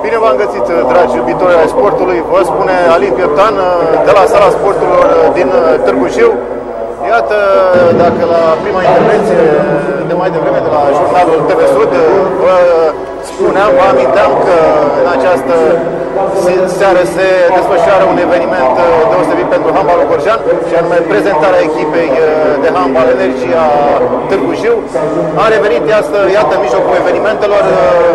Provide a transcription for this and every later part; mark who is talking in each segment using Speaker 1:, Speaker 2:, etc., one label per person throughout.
Speaker 1: Bine v-am găsit, dragi iubitori ai sportului. Vă spune Alin Pieptan de la Sala Sporturilor din Târgu Jiu. Iată, dacă la prima intervenție de mai devreme de la jurnalul TV Sud vă spuneam, vă aminteam că în această seară se desfășoară un eveniment deosebit pentru handbalul gorjean, și anume prezentarea echipei de handbal Energia Târgu Jiu. Am revenit, iată, în mijlocul evenimentelor.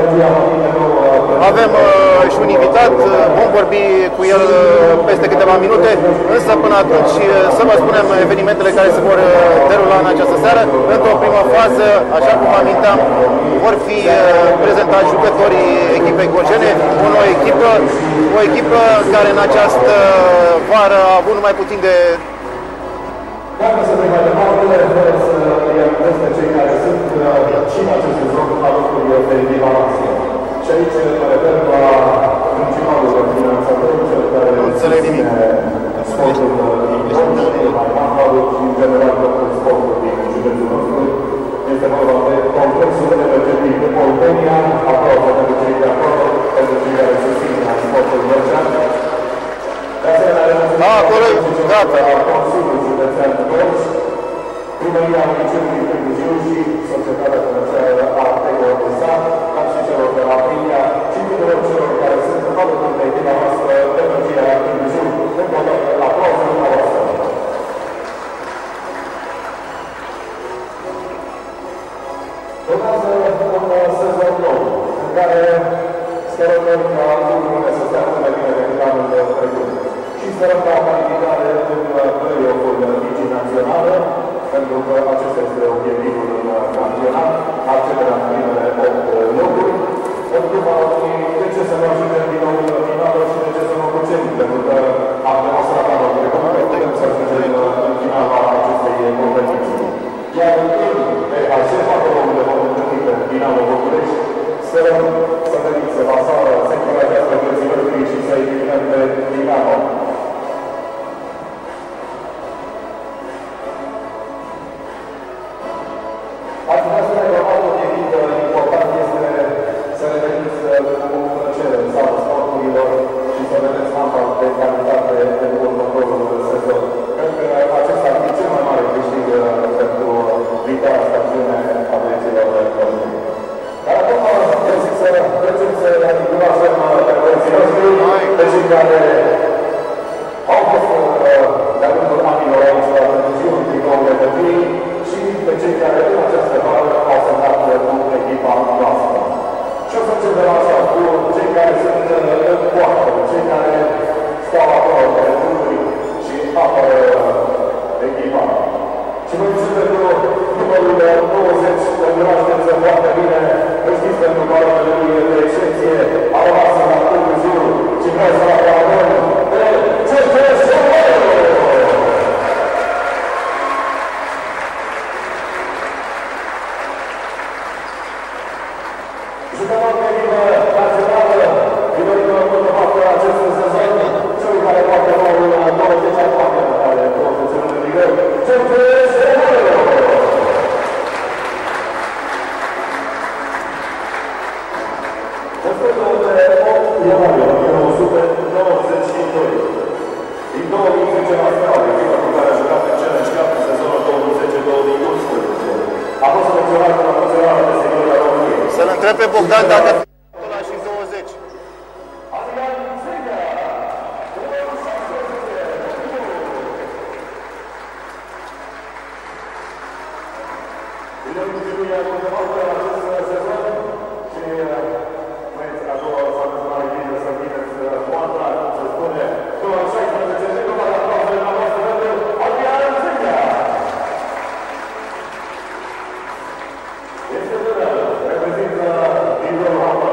Speaker 1: Avem și un invitat, vom vorbi cu el peste câteva minute, însă până atunci să vă spunem evenimentele care se vor derula în această seară. Într-o primă fază, așa cum aminteam, vor fi prezentați jucătorii echipei gorjene, o nouă echipă, o echipă care în această vară a avut numai puțin de...
Speaker 2: Dacă să mai departe, fără să îi amintesc pe cei care sunt și în acest sezon alături de Divalanție. Și aici mă refer la principalul finanțator, cel care susține sportul din Gorj, handbalul și în general totul sportul din județul nostru. Este vorba de complexul energetic de Oltenia, aplauze pentru cei de acolo, pentru cei care susțin sportul gorjean. De asemenea,
Speaker 1: acolo, gata.
Speaker 2: Consiliul Județean Gorj, Primăria Municipiului Târgu Jiu și Societatea Comercială Artego de Sat, ca și celor de la Aprilia și tuturor celor care sunt alături de echipa noastră Energia Târgu Jiu. Încă o dată, aplauze dumneavoastră. Urmează un sezon nou, în care sperăm noi ca lucrurile să se afle bine decât anul trecut. Și sperăm ca calificare în play-off-ul Ligii Naționale, pentru că acesta este obiectivul în campionat, accederea în primele 8 locuri. Pentru că de ce să nu ajungem din nou în finală și de ce să nu ducem? Pentru că am demonstrat anul trecut că putem să ajungem în finala acestei competiții. Iar în PHC, acolo unde vom întâlni pe finalul București, sperăm să venim să la sală, să încurajească plăților și să eliminăm pe Dinamo. Ați vrea să ne urmat obiectiv important este să reveniți cu plăcere în sala sporturilor și să vedeți handbal de calitate pentru următorul sezon. Cred că acesta ar fi cel mai mare câștig pentru viitoarea stațiune a băieților români. Dar acum vreau să trecem să recunoaștem pe băieții noștri, pe cei care au fost de-a lungul anilor aici la Târgu Jiu, din nou legături, și pe cei care în această vară au semnat cu echipa noastră. Și o să începem așa cu cei care sunt în poartă, cei care stau acolo pe târguri și apără echipa. Și voi începe cu numărul 20, îl cunoașteți foarte bine, îl știți pentru valorile lui de excepție, a rămas la Târgu Jiu și vrea să la Paradon, pe CFS Romero! Jucător de echipă națională, nivelul următor față acest sezon, celui care poate rolul 20 ani poate are 20 de nivel, CFS Romero! Născutul de 8 ianuarie 1992. Din 2010 la Steaua, echipa cu care a jucat în Challenge Cup în sezonul 2010-2011. A fost selecționat la Națională de Seniorii a României.
Speaker 1: Să-l întreb pe Bogdan dacă ăla și 20.
Speaker 2: Este tânăr, reprezintă nivelul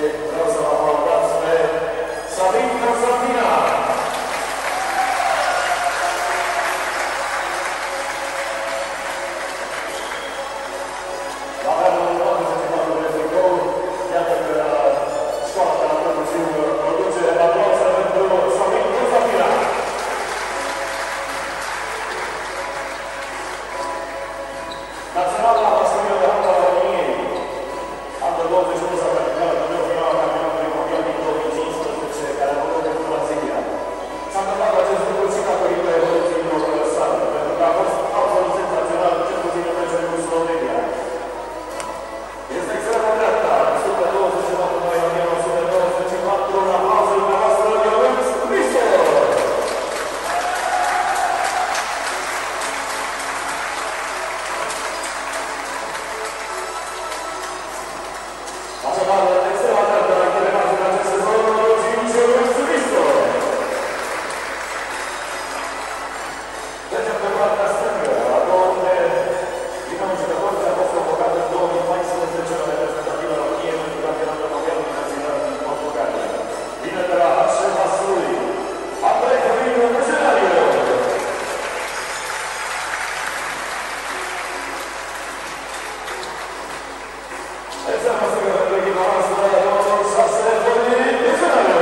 Speaker 2: vreau să vă aplaudați pe Sabin Constantina. La vremea în 44 de tricou, iată că școala de la Târgu Jiu produce aplauze pentru Sabin Constantina. Naționala masculină de handbal a României, Under 21 s-a calificat în finala campionatului mondial din 2015, care a avut loc în Brazilia. S-a întâmplat acest lucru și datorită evoluțiilor sale, pentru că a fost absolut senzațional, cel puțin în meciul cu Slovenia. Este extrema dreapta, 124 mai 1994, în aplauze dumneavoastră, Ionuț Cristo! Așadar, extrema dreaptă la echilibrajul în acest sezon, numărul 5, Ionuț Cristo! Trecem pe partea stângă, a doua unde din jucători ce a fost convocat în 2014 la reprezentativă României pentru campionatul mondial universitar din Portugalia. Vine de la HC Vaslui, Andrei Călin Măselario. Extrema stângă pentru echipa noastră, numărul 6, Călin Măselario.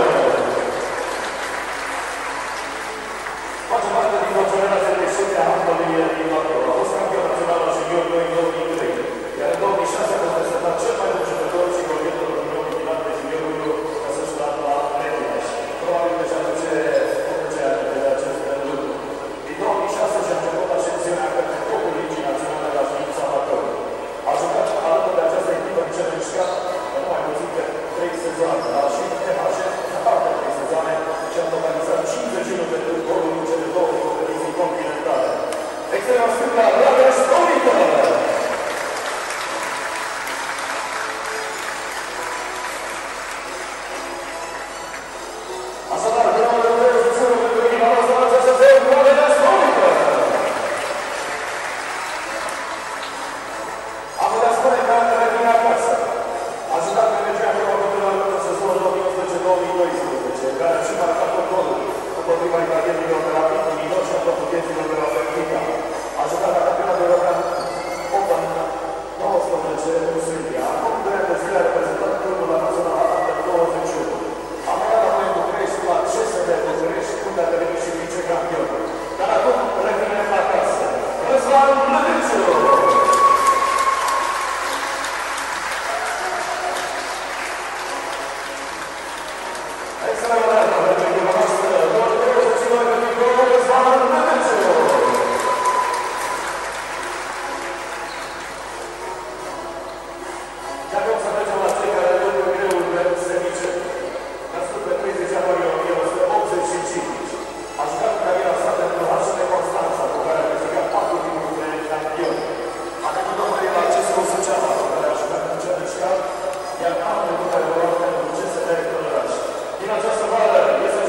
Speaker 2: Face parte dintr-o generație de șute a handbalului din Bacău. A fost campion național la juniorului în 2003, iar în 2006 a fost prezentat cel mai bun jucător și golgheterul din final de juniorului desfășurat la Mediaș. Probabil deja duce aminte de acest lucru. Din 2006 și-a început ascensiunea către topul ligii naționale la Știința Bacău. A jucat alături de această echipă în Challenge Cup în mai puțin de 3 sezoane, dar și în THC, în alte 3 sezoane, și a totalizat 51 de goluri în cele două competiții continentale. Extrema stângă, Rareș Tomică! Așadar, de numărul 21 pentru echipa noastră în acest sezon, Rareș Tomică! Am putea spune că revine acasă. A jucat pe regiunea Prima în sezonul 2011-2012, care a și marcat un gol împotriva italienilor de la Pintimino și a portughezilor de la Benfica. A jucat la campionatul european Open 19 în Suedia. Acum 2 ani de zile a reprezentat clubul la naționala Under 21. A plecat apoi în București la CSD București, unde a devenit și vicecampion. Dar acum revine acasă. Răzvan Mlădiciu! Extrema dreaptă pentru echipa noastră, numărul 22 pentru golul Răzvan Mlădiciu! Și acum să trecem la cei care duc în greul pe Semice. Născut pe 30 ianuarie 1985. A jucat în cariera sa pentru HC Constanța, cu care a câștigat 4 titluri de campion. A trecut apoi la CSU Suceava, cu care a jucat în Challenge Cup, iar anul trecut a evoluat pentru CSD Călăraș. Din această vară este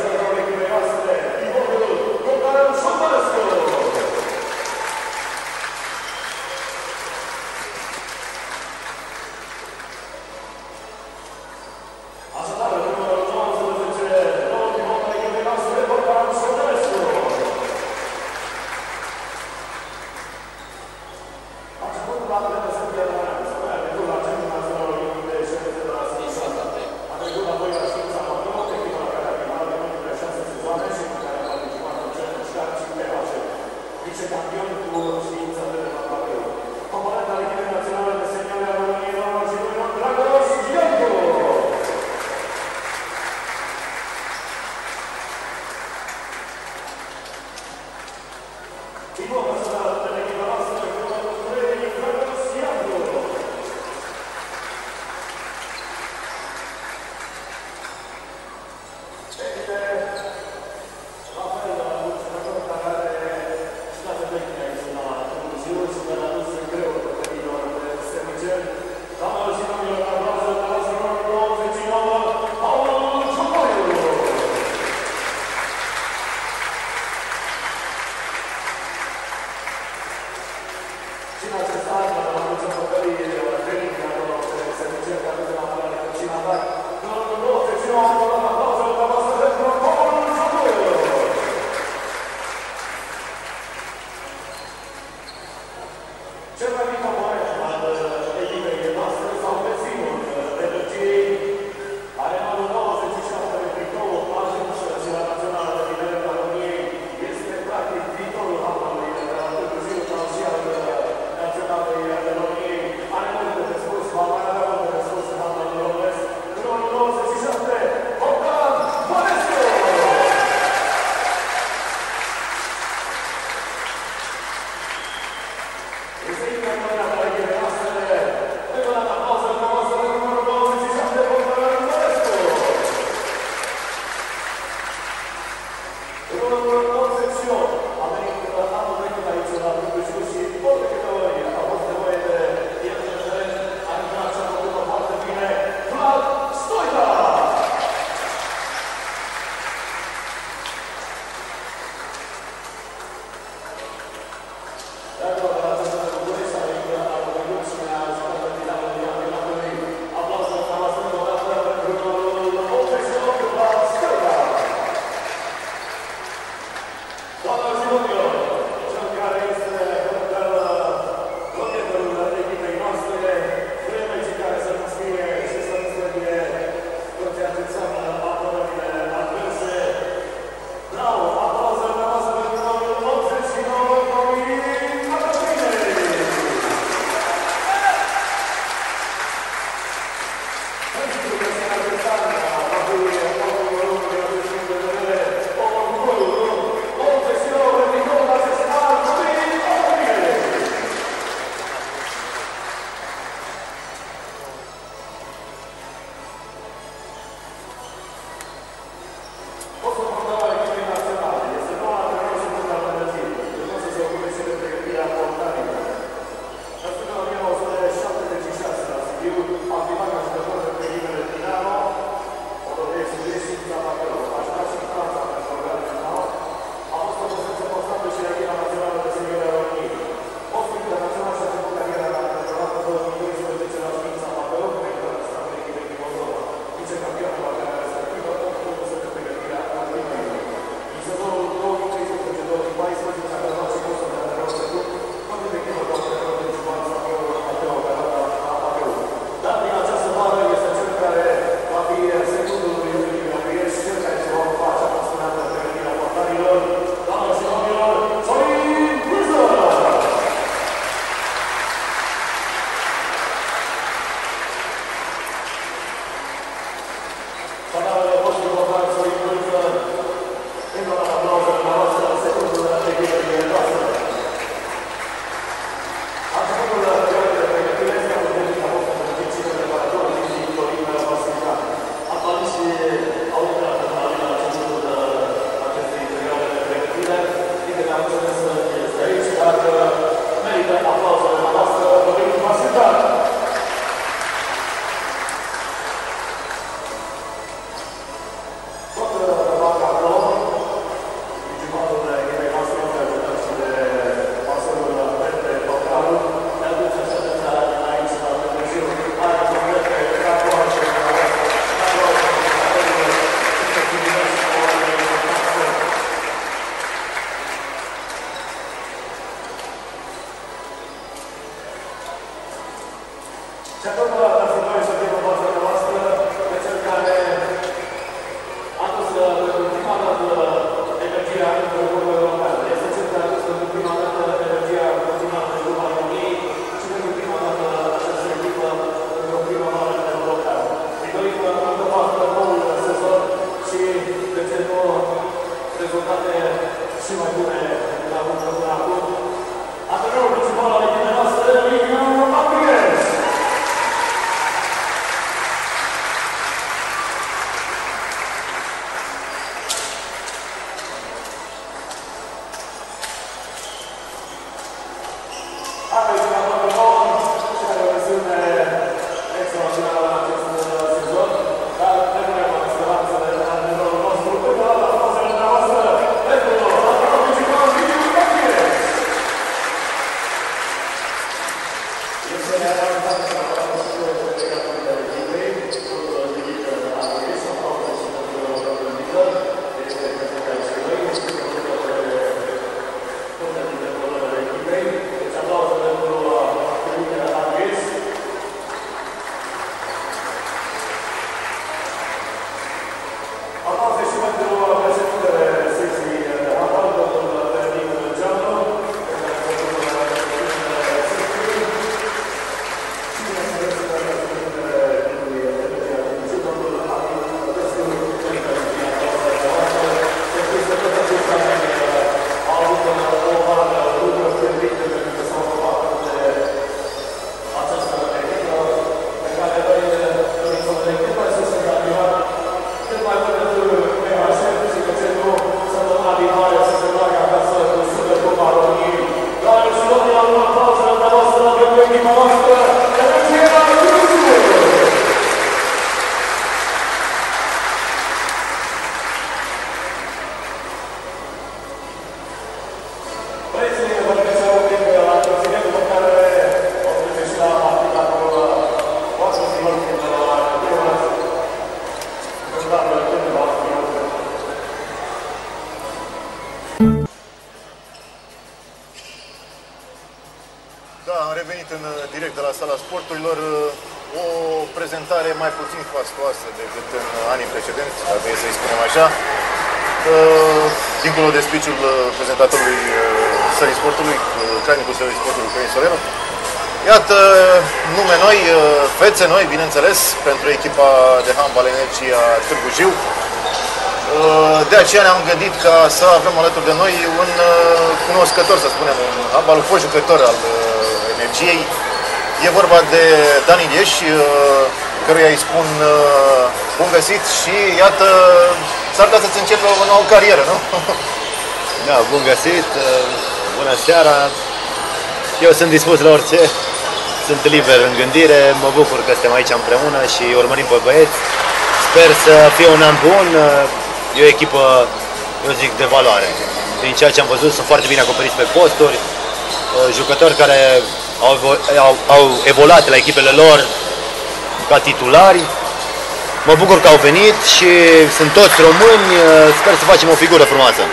Speaker 1: Da, am revenit în direct de la Sala Sporturilor. O prezentare mai puțin fastoasă decât în anii precedenți, dacă e să-i spunem așa. Dincolo de speech-ul prezentatorului Sării Sportului, crainicul Sării Sportului, Călin Soleru. Iată nume noi, fețe noi, bineînțeles, pentru echipa de handbal Energia Târgu Jiu. De aceea ne-am gândit ca să avem alături de noi un cunoscător, să spunem, un handbalul fost jucător al Energiei. E vorba de Dan Ilieș, căruia îi spun bun găsit și iată, s-ar putea să-ți începi o nouă carieră, nu?
Speaker 3: Da, bun găsit, bună seara. Eu sunt dispus la orice, sunt liber în gândire, mă bucur că suntem aici împreună și urmărim pe băieți. Sper să fie un an bun, e o echipă, eu zic, de valoare. Din ceea ce am văzut, sunt foarte bine acoperiți pe posturi, jucători care au evoluat la echipele lor ca titulari. Mă bucur că au venit și sunt toți români, sper să facem o figură frumoasă.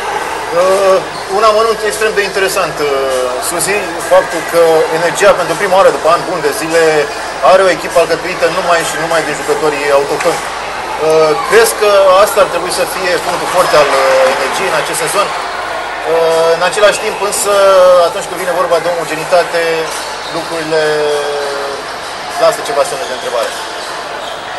Speaker 1: Un amănunt extrem de interesant, Suzi, faptul că Energia, pentru prima oară după ani buni de zile, are o echipă alcătuită numai și numai din jucătorii autohtoni. Crezi că asta ar trebui să fie punctul forte al Energiei în acest sezon? În același timp, însă, atunci când vine vorba de omogenitate, lucrurile lasă ceva semne de întrebare.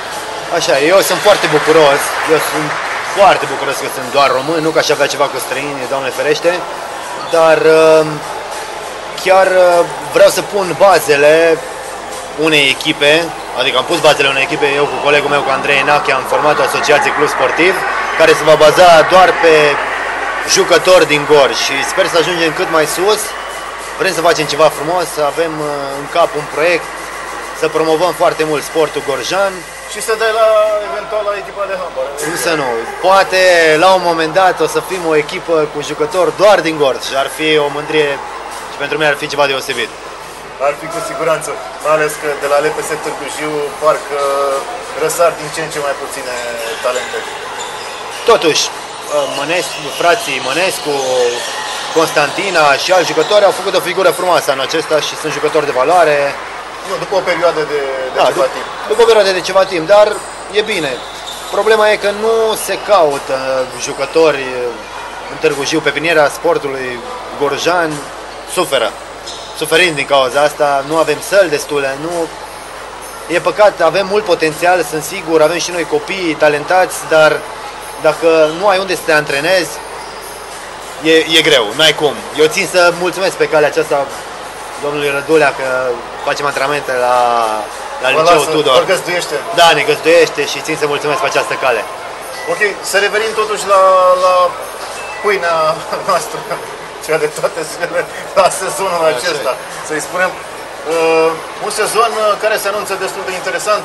Speaker 3: Așa, eu sunt foarte bucuros, că sunt doar român, nu că aș avea ceva cu străini, Doamne ferește, dar chiar vreau să pun bazele unei echipe, adică am pus bazele unei echipe, eu cu colegul meu, cu Andrei Enache, am format o asociație club sportiv, care se va baza doar pe jucători din Gorj și sper să ajungem cât mai sus. Vrem să facem ceva frumos, să avem în cap un proiect, să promovăm foarte mult sportul gorjan.
Speaker 1: Și să dai eventual la echipa de handbal.
Speaker 3: Cum să nu? Poate la un moment dat o să fim o echipă cu jucători doar din Gorj. Ar fi o mândrie și pentru mine ar fi ceva deosebit.
Speaker 1: Ar fi cu siguranță, mai ales că de la LPS Târgu Jiu parcă răsar din ce în ce mai puține talente.
Speaker 3: Totuși, frații Mănescu, Constantina și alți jucători au făcut o figură frumoasă anul acesta și sunt jucători de valoare.
Speaker 1: Nu, după o perioadă de ceva timp.
Speaker 3: După o perioadă de ceva timp, dar e bine. Problema e că nu se caută jucători în Târgu Jiu, pepiniera sportului gorjan suferă. Suferind din cauza asta, nu avem săli destule, nu... E păcat, avem mult potențial, sunt sigur, avem și noi copii talentați, dar dacă nu ai unde să te antrenezi, e greu, n-ai cum. Eu țin să mulțumesc pe calea aceasta domnului Rădulea că facem antrenamente la Liceul Tudor.
Speaker 1: Vă găzduiește.
Speaker 3: Da, ne găzduiește și țin să mulțumesc pe această cale.
Speaker 1: Ok, să revenim totuși la pâinea noastră, cea de toate zilele, la sezonul acesta. Să-i spunem, un sezon care se anunță destul de interesant.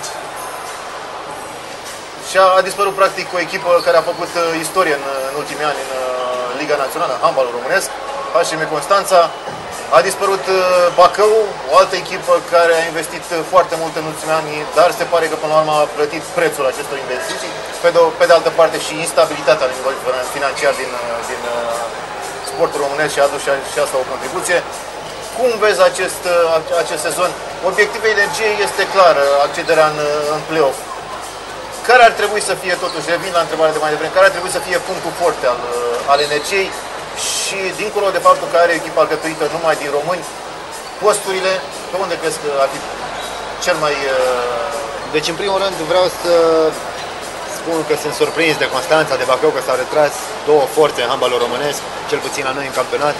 Speaker 1: Și a dispărut practic o echipă care a făcut istorie în ultimii ani în Liga Națională, handbalul românesc, HM Constanța. A dispărut Bacău, o altă echipă care a investit foarte mult în ultimii ani, dar se pare că până la urmă a plătit prețul acestor investiții. Pe de altă parte și instabilitatea la nivel financiar din sportul românesc și a adus și asta o contribuție. Cum vezi acest sezon? Obiectivul Energiei este clar, accederea în play-off. Care ar trebui să fie, totuși, revin la întrebarea de mai devreme, care ar trebui să fie punctul forte al Energiei și, dincolo de faptul că are echipa alcătuită numai din români, posturile, pe unde crezi că ar fi cel mai...
Speaker 3: Deci, în primul rând, vreau să spun că sunt surprins de Constanța, de Bacău, că s-au retras două forțe în handbalul românesc, cel puțin la noi în campionat,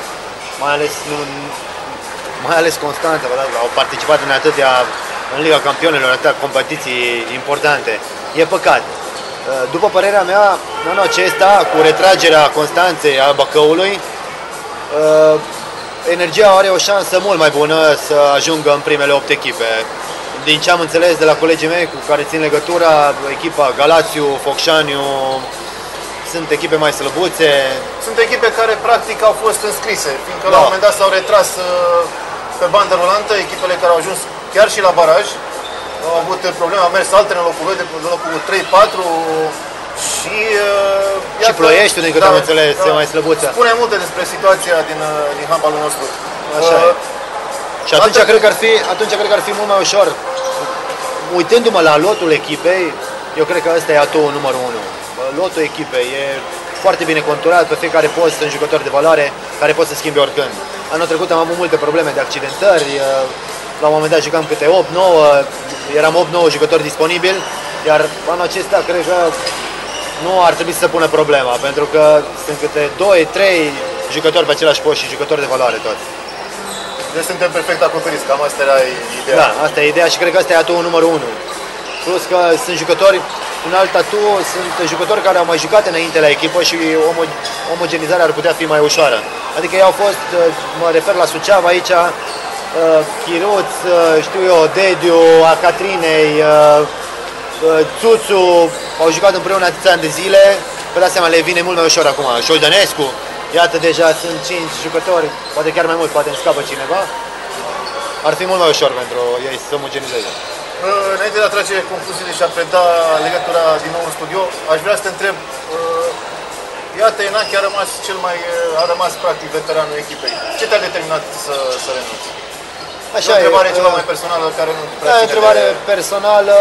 Speaker 3: mai ales Constanța, au participat în Liga Campionilor, atâtea competiții importante. E păcat. După părerea mea, anul acesta, cu retragerea Constanței a Bacăului, Energia are o șansă mult mai bună să ajungă în primele 8 echipe. Din ce am înțeles de la colegii mei cu care țin legătura, echipa Galațiu, Focșaniu, sunt echipe mai slăbuțe.
Speaker 1: Sunt echipe care practic au fost înscrise, fiindcă la un moment dat s-au retras pe bandă rulantă, echipele care au ajuns chiar și la baraj. Au avut probleme, au mers altele în locul 2, de locul 3-4 și...
Speaker 3: și Ploieștiul, din câte am înțeles, e mai slăbuță.
Speaker 1: Spune multe despre situația din handbalul nostru.
Speaker 3: Așa e. Și atunci cred că ar fi mult mai ușor. Uitându-mă la lotul echipei, eu cred că ăsta e atul numărul 1. Lotul echipei e foarte bine conturat, pe fiecare post sunt jucători de valoare care pot să schimbe oricând. Anul trecut am avut multe probleme de accidentări, la un moment dat jucam câte 8-9, eram 8-9 jucători disponibili, iar anul acesta cred că nu ar trebui să se pună problema, pentru că sunt câte 2-3 jucători pe același post și jucători de valoare toți.
Speaker 1: Deci suntem perfect acoperiți, cam asta era ideea.
Speaker 3: Da, asta e ideea și cred că asta e atul numărul 1. Plus că sunt jucători, un alt atu, sunt jucători care au mai jucat înainte la echipă și omogenizarea ar putea fi mai ușoară. Adică ei au fost, mă refer la Suceava aici, Chiruț, știu eu, Dediu, a Catrinei, Țuțu, au jucat împreună atâția ani de zile, vă dați seama, le vine mult mai ușor acum. Șoldănescu, iată deja sunt 5 jucători, poate chiar mai mult, poate îmi scapă cineva. Ar fi mult mai ușor pentru ei să omogenizeze.
Speaker 1: Înainte de a trage concluziile și a preda legătura din nou în studio, aș vrea să te întreb, iată, Enache a rămas practic veteranul echipei. Ce te-a determinat să renunți?
Speaker 3: Așa
Speaker 1: o întrebare ceva mai personală care nu prea ține
Speaker 3: întrebare personală.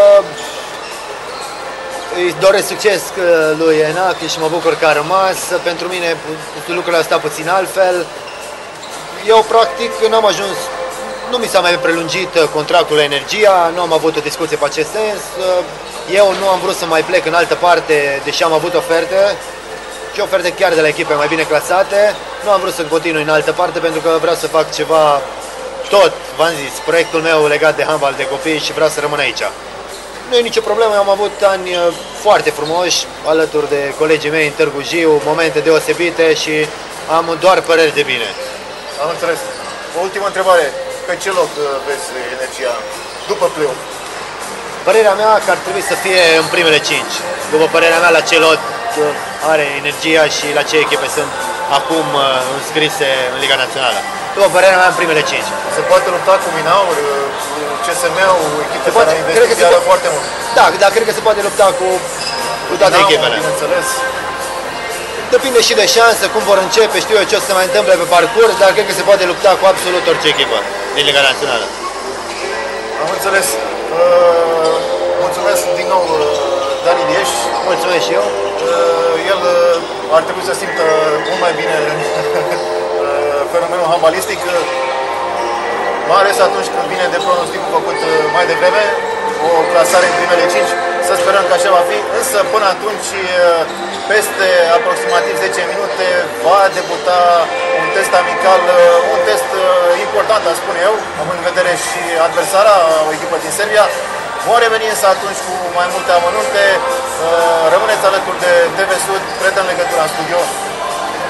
Speaker 3: Îi doresc succes lui Enache și mă bucur că a rămas. Pentru mine lucrurile au stat puțin altfel. Eu practic n-am ajuns Nu mi s-a mai prelungit contractul la Energia, nu am avut o discuție pe acest sens. Eu nu am vrut să mai plec în altă parte, deși am avut oferte, și oferte chiar de la echipe mai bine clasate. Nu am vrut să continui în altă parte pentru că vreau să fac ceva, tot, v-am zis, proiectul meu legat de handbal de copii și vreau să rămân aici. Nu e nicio problemă, eu am avut ani foarte frumoși alături de colegii mei în Târgu Jiu, momente deosebite și am doar păreri de bine.
Speaker 1: Am înțeles. O ultimă întrebare. Pe ce loc vezi Energia după play-off?
Speaker 3: Părerea mea că ar trebui să fie în primele 5. După părerea mea, la ce lot are Energia și la ce echipe sunt acum înscrise în Liga Națională. După părerea mea, în primele 5.
Speaker 1: Se poate lupta cu Minaur, cu CSM-ul, echipe care au investit foarte mult.
Speaker 3: Da, dar cred că se poate lupta cu toate echipele.
Speaker 1: Bineînțeles.
Speaker 3: Depinde și de șansă, cum vor începe, știu eu ce o să se mai întâmple pe parcurs, dar cred că se poate lupta cu absolut orice echipă din Liga Națională.
Speaker 1: Am înțeles. Mulțumesc din nou Dani Lieș.
Speaker 3: Mulțumesc și eu.
Speaker 1: El ar trebui să simtă mult mai bine fenomenul handbalistic, mai ales atunci când vine de pronosticul făcut mai devreme, o clasare în primele 5. Să sperăm că așa va fi, însă până atunci, peste aproximativ 10 minute, va debuta un test amical, un test important, aș spune eu, având în vedere și adversara, o echipă din Serbia. Vom reveni însă atunci cu mai multe amănunte. Rămâneți alături de TV Sud, predăm legătura în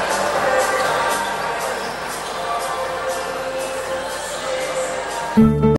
Speaker 1: studio.